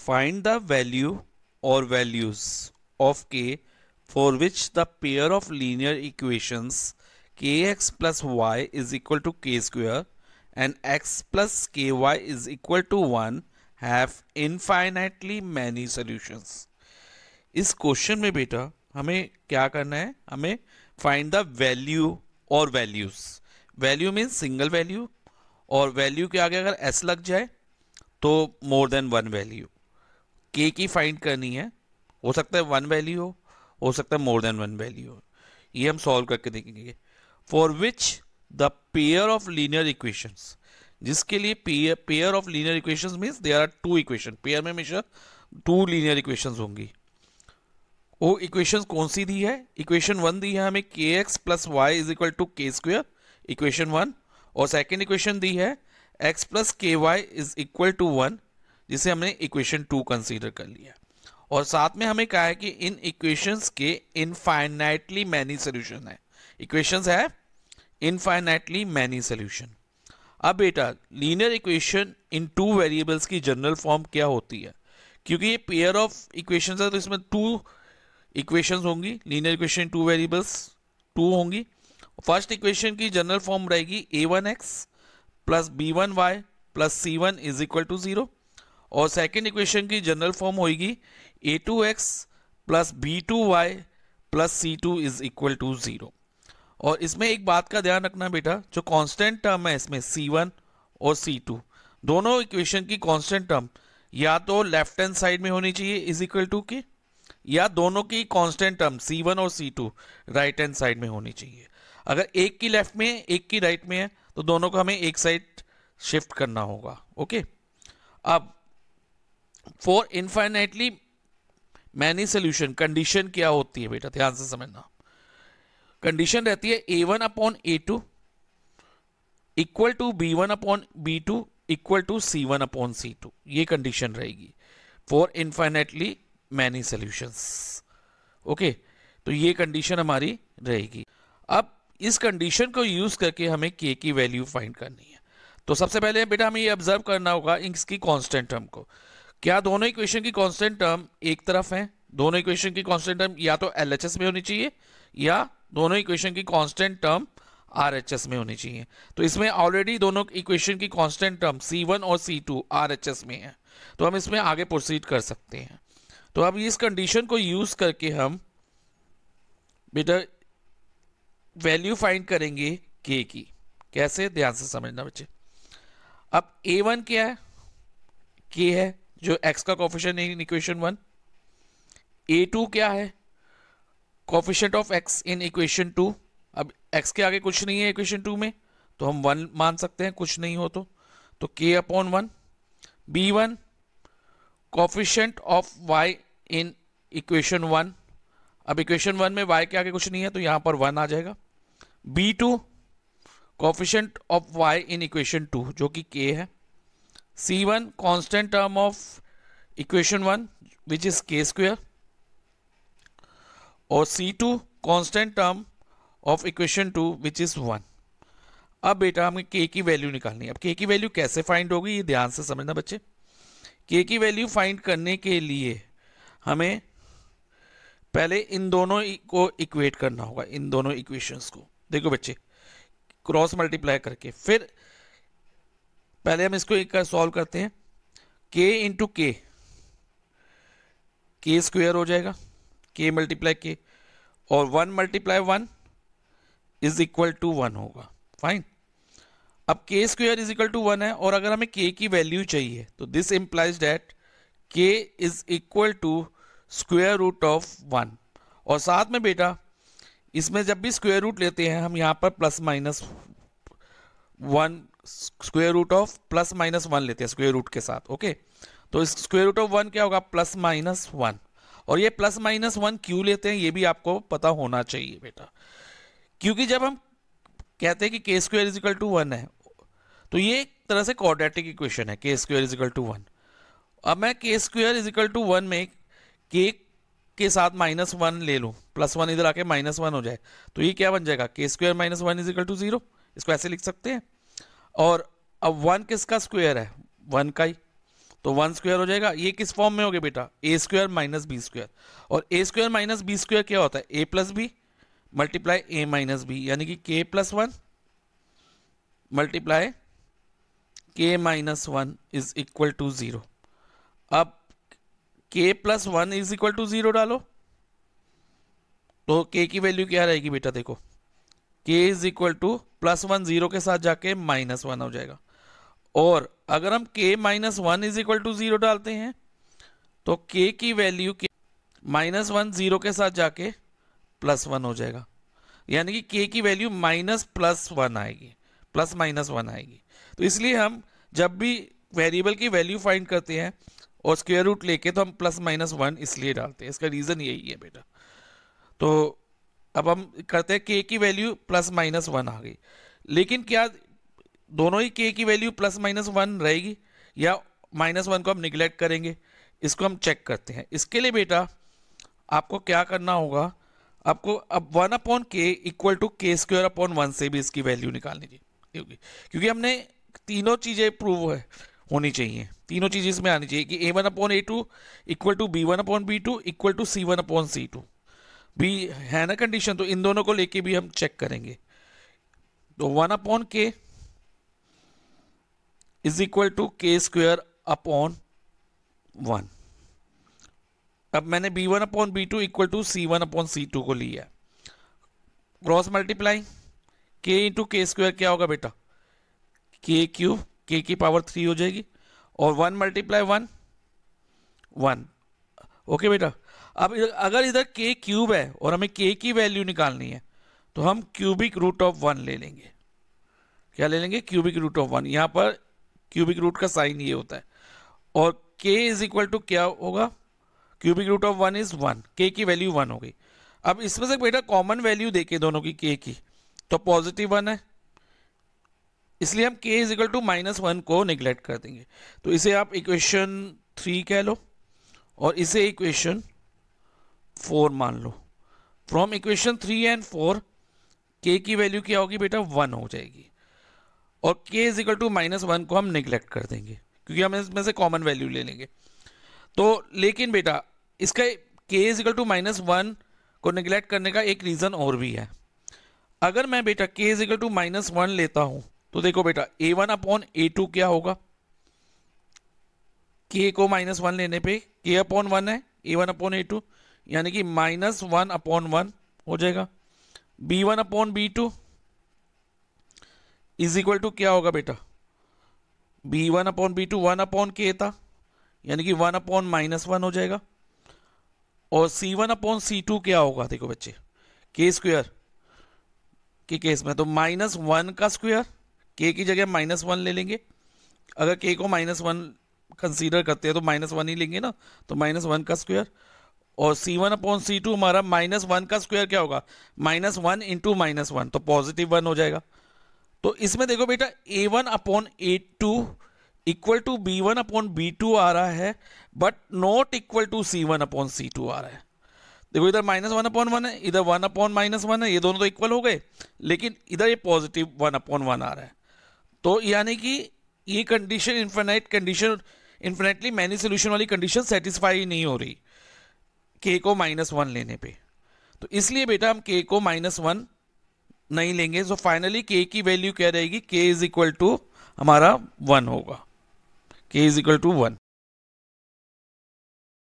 Find the value or values of k for which the pair of linear equations kx plus y is equal to k square and x plus ky is equal to 1 have infinitely many solutions. इस question में बेटा हमें क्या करना है, हमें find the value और values. Value means single value और वैल्यू के आगे अगर एस लग जाए तो मोर देन वन वैल्यू. के की फाइंड करनी है, हो सकता है वन वैल्यू हो सकता है मोर देन वन वैल्यू हो. ये हम सॉल्व करके देखेंगे. For which the pair of linear equations, जिसके लिए pair of linear equations means there are two equation. Pair में हमेशा टू लीनियर इक्वेशंस होंगी. वो इक्वेशंस कौन सी दी है? इक्वेशन वन दी है हमें k x plus y is equal to k square, equation one. और सेकेंड इक्वेशन दी है x plus k y is equal to one, जिसे हमने इक्वेशन टू कंसीडर कर लिया. और साथ में हमें कहा है कि इन इक्वेशंस के इनफाइनाइटली मैनी सोल्यूशन है. इक्वेशंस है इनफाइनाइटली मैनी सोल्यूशन. अब बेटा linear equation in two variables की जनरल फॉर्म क्या होती है? क्योंकि ये पेयर ऑफ इक्वेशंस है तो इसमें टू इक्वेशंस होंगी. Linear equation two variables two होंगी. फर्स्ट इक्वेशन की जनरल फॉर्म रहेगी a1x plus b1y plus c1 is equal to 0. और सेकेंड इक्वेशन की जनरल फॉर्म होगी a2x plus b2y plus c2 is equal to 0. और इसमें एक बात का ध्यान रखना बेटा, जो कांस्टेंट टर्म है इसमें c1 और c2 दोनों इक्वेशन की कांस्टेंट टर्म या तो लेफ्ट हैंड साइड में होनी चाहिए इज इक्वल टू के, या दोनों की कांस्टेंट टर्म c1 और c2 राइट हैंड साइड में होनी चाहिए. अगर एक की लेफ्ट में है एक की राइट में है तो दोनों को हमें एक साइड शिफ्ट करना होगा. ओके. अब for infinitely many solution condition क्या होती है बेटा, ध्यान से समझना. कंडीशन रहती है a1 upon a2 equal to b1 upon b2 equal to c1 upon c2. ये कंडीशन रहेगी for infinitely many solutions. Okay, तो ये कंडीशन हमारी रहेगी. अब इस कंडीशन को यूज करके हमें के की वैल्यू फाइंड करनी है. तो सबसे पहले बेटा हमें ये ऑब्जर्व करना होगा इसकी कांस्टेंट टर्म को. क्या दोनों इक्वेशन की कांस्टेंट टर्म एक तरफ है? दोनों इक्वेशन की कांस्टेंट टर्म या तो एलएचएस में होनी चाहिए या दोनों इक्वेशन की कांस्टेंट टर्म आरएचएस में होनी चाहिए. तो इसमें ऑलरेडी दोनों इक्वेशन की कांस्टेंट टर्म c1 और c2 आरएचएस में है, तो हम इसमें आगे प्रोसीड कर सकते हैं. तो अब इस कंडीशन को यूज करके हम बेटा वैल्यू फाइंड करेंगे के की. कैसे, ध्यान से समझना बच्चे. अब a1 क्या है? के है जो x का कोफिशिएंट इन इक्वेशन वन. a2 क्या है? Coefficient of x in equation two. अब x के आगे कुछ नहीं है इक्वेशन टू में तो हम वन मान सकते हैं, कुछ नहीं हो तो k upon one. b1 coefficient of y in equation one. अब इक्वेशन वन में y के आगे कुछ नहीं है तो यहां पर वन आ जाएगा. b2 coefficient of y in equation two जो कि k है. c1 constant term of equation one which is k square. और c2 constant term of equation two which is 1. अब बेटा हमें k की वैल्यू निकालनी है. अब k की वैल्यू कैसे फाइंड होगी ये ध्यान से समझना बच्चे. k की वैल्यू फाइंड करने के लिए हमें पहले इन दोनों को इक्वेट करना होगा, इन दोनों इक्वेशंस को. देखो बच्चे, क्रॉस मल्टीप्लाई करके फिर पहले हम इसको एक सॉल्व करते हैं. k इंटू के स्क्वायर हो जाएगा, k मल्टीप्लाई के, और 1 मल्टीप्लाई 1 इज इक्वल टू 1 होगा. फाइन. अब k square is equal to 1 है और अगर हमें k की वैल्यू चाहिए तो this implies that k is equal to square root of 1. और साथ में बेटा इसमें जब भी स्क्वायर रूट लेते हैं हम यहाँ पर plus minus 1 square root of plus minus 1 लेते हैं स्क्वायर रूट के साथ. ओके, तो इस स्क्वायर रूट ऑफ 1 क्या होगा? Plus minus 1. और ये प्लस माइनस 1 क्यों लेते हैं ये भी आपको पता होना चाहिए बेटा, क्योंकि जब हम कहते हैं कि के स्क्वायर इज इक्वल टू 1 है तो ये एक तरह से क्वाड्रेटिक इक्वेशन है, के स्क्वायर इज इक्वल टू 1. अब मैं के स्क्वायर इज इक्वल टू 1 में के के साथ माइनस 1 ले लूँ, प्लस 1 इधर आके माइनस 1 हो जाए तो ये क्या बन जाएगा? K square minus 1 is equal to 0. इसको ऐसे लिख सकते हैं. और अब 1 किसका स्क्वायर है? 1 का ही. तो 1 स्क्वायर हो जाएगा। ये किस फॉर्म में हो गया बेटा, a square minus b square, और a square minus b square क्या होता है, a plus b multiply a minus b, यानी कि k plus one multiply k minus one is equal to 0। अब k plus one is equal to 0 डालो तो के की वैल्यू क्या रहेगी बेटा, देखो k is equal to plus one 0 के साथ जाके माइनस वन हो जाएगा, और अगर हम k minus one is equal to 0 डालते हैं तो के की वैल्यू माइनस वन 0 के साथ जाके प्लस वन हो जाएगा, यानी कि के की वैल्यू माइनस प्लस वन आएगी, प्लस माइनस वन आएगी। तो इसलिए हम जब भी वेरिएबल की वैल्यू फाइंड करते हैं और स्क्वायर रूट लेके तो हम प्लस माइनस वन इसलिए डालते हैं, इसका रीज़न यही है बेटा। तो अब हम करते हैं के की वैल्यू प्लस माइनस वन आ गई, लेकिन क्या दोनों ही के की वैल्यू प्लस माइनस वन रहेगी या माइनस वन को हम निगलेक्ट करेंगे, इसको हम चेक करते हैं। इसके लिए बेटा आपको क्या करना होगा, आपको अब 1 upon k equal to k square upon 1 से भी इसकी वैल्यू निकालनी चाहिए, क्योंकि हमने तीनों चीज़ें प्रूव होनी चाहिए, तीनों चीज़ें इसमें आनी चाहिए कि a1 upon a2 equal to b1 upon b2 equal to c1 upon c2 भी है ना कंडीशन, तो इन दोनों को लेके भी हम चेक करेंगे। तो 1 upon k is equal to k square upon 1। अब मैंने b1 upon b2 equal to c1 upon c2 को लिया, cross multiply k into k square क्या होगा बेटा, के क्यूब, के की पावर 3 हो जाएगी, और 1 मल्टीप्लाई 1 1। ओके बेटा, अब अगर इधर के क्यूब है और हमें के की वैल्यू निकालनी है तो हम क्यूबिक रूट ऑफ 1 ले लेंगे। क्या ले लेंगे, क्यूबिक रूट ऑफ 1। यहाँ पर क्यूबिक रूट का साइन ये होता है, और k इज इक्वल टू क्या होगा, क्यूबिक रूट ऑफ 1 इज 1, के की वैल्यू 1 हो गई। अब इसमें से बेटा कॉमन वैल्यू देके दोनों की k की, तो पॉजिटिव 1 है, इसलिए हम k is equal to minus one को निगलेक्ट कर देंगे। तो इसे आप इक्वेशन 3 कह लो और इसे इक्वेशन 4 मान लो। फ्रॉम इक्वेशन 3 एंड 4 k की वैल्यू क्या होगी बेटा, 1 हो जाएगी, और k is equal to minus one को हम निगलेक्ट कर देंगे क्योंकि हम इसमें से कॉमन वैल्यू ले लेंगे। तो लेकिन बेटा इसका k is equal to minus one को निगलेक्ट करने का एक रीज़न और भी है। अगर मैं बेटा k is equal to minus one लेता हूं तो देखो बेटा a1 अपॉन a2 क्या होगा, k को माइनस वन लेने पे k अपॉन वन है, a1 अपॉन a2 यानी कि माइनस वन अपॉन वन हो जाएगा। b1 upon b2 is equal to क्या होगा बेटा, b1 upon b2 1 upon k था, यानी कि 1 अपॉन माइनस वन हो जाएगा, और c1 अपॉन c2 क्या होगा, देखो बच्चे के स्क्वायर के केस में तो माइनस वन का स्क्वायर, के की जगह माइनस वन ले लेंगे, अगर के को माइनस वन कंसीडर करते हैं तो माइनस वन ही लेंगे ना, तो माइनस वन का स्क्वायर, और c1 अपॉन c2 हमारा माइनस वन का स्क्वायर क्या होगा, minus one into minus one, तो पॉजिटिव वन हो जाएगा। तो इसमें देखो बेटा a1 upon a2 equal to b1 upon b2 आ रहा है, but not equal to c1 upon c2 आ रहा है। देखो इधर माइनस वन अपॉन वन है, इधर वन अपॉन माइनस वन है, ये दोनों तो इक्वल हो गए, लेकिन इधर ये पॉजिटिव वन अपॉन वन आ रहा है। तो यानी कि ये कंडीशन इन्फिनेटली मैनी सोल्यूशन वाली कंडीशन सेटिस्फाई नहीं हो रही के को माइनस वन लेने पे, तो इसलिए बेटा हम के को माइनस वन नहीं लेंगे। सो फाइनली के की वैल्यू क्या रहेगी, के इज इक्वल टू हमारा वन होगा, k is equal to one.